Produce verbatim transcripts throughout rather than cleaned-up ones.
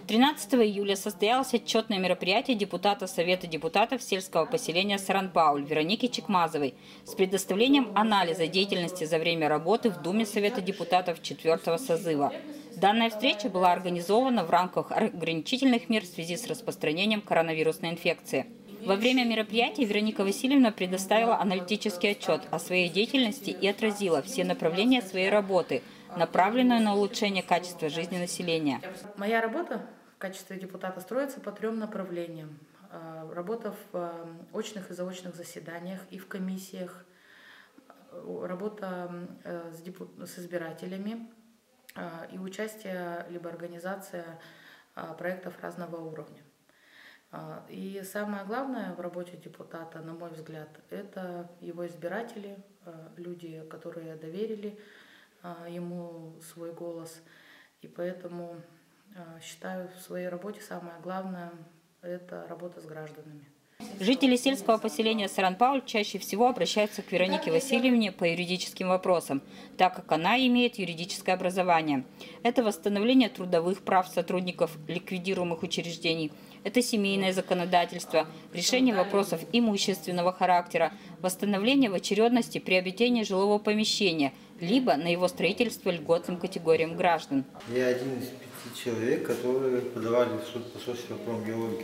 тринадцатого июля состоялось отчетное мероприятие депутата Совета депутатов сельского поселения Саран-Пауль Вероники Чекмазовой с предоставлением анализа деятельности за время работы в Думе Совета депутатов четвёртого созыва. Данная встреча была организована в рамках ограничительных мер в связи с распространением коронавирусной инфекции. Во время мероприятия Вероника Васильевна предоставила аналитический отчет о своей деятельности и отразила все направления своей работы, направленную на улучшение качества жизни населения. Моя работа в качестве депутата строится по трем направлениям. Работа в очных и заочных заседаниях и в комиссиях, работа с избирателями и участие либо организация проектов разного уровня. И самое главное в работе депутата, на мой взгляд, это его избиратели, люди, которые доверили ему свой голос. И поэтому считаю, в своей работе самое главное – это работа с гражданами. Жители сельского поселения Саран-Пауль чаще всего обращаются к Веронике Васильевне по юридическим вопросам, так как она имеет юридическое образование. Это восстановление трудовых прав сотрудников ликвидируемых учреждений, это семейное законодательство, решение вопросов имущественного характера, восстановление в очередности приобретения жилого помещения, либо на его строительство льготным категориям граждан. Я один из пяти человек, которые подавали в суд по сельской промгеологии.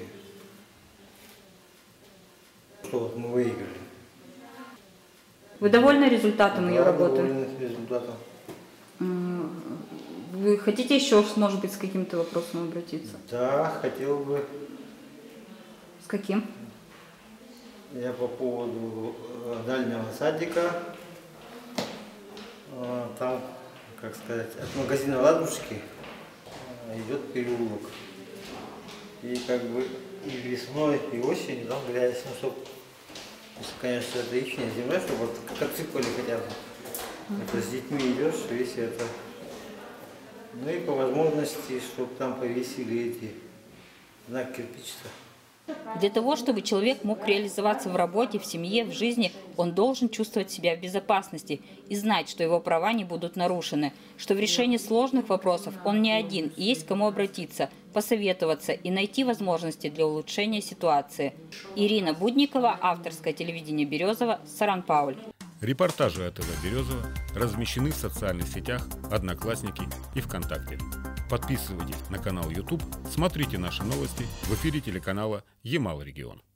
Что вот мы выиграли. Вы довольны результатом да, ее работы? Довольны результатом. Вы хотите еще, может быть, с каким-то вопросом обратиться? Да, хотел бы. С каким? Я по поводу дальнего садика. Там, как сказать, от магазина «Ладушки» идет переулок. И как бы и весной, и осенью там грязь, ну, чтобы, если, конечно, это их земля, чтобы вот как отсыпали хотя бы. Это с детьми идешь, весь это. Ну и по возможности, чтобы там повесили эти знак кирпича. Для того, чтобы человек мог реализоваться в работе, в семье, в жизни, он должен чувствовать себя в безопасности и знать, что его права не будут нарушены, что в решении сложных вопросов он не один и есть к кому обратиться, посоветоваться и найти возможности для улучшения ситуации. Ирина Будникова, авторское телевидение Березова, Саран-Пауль. Репортажи АТВ Березова размещены в социальных сетях «Одноклассники» и ВКонтакте. Подписывайтесь на канал YouTube, смотрите наши новости в эфире телеканала Ямал-Регион.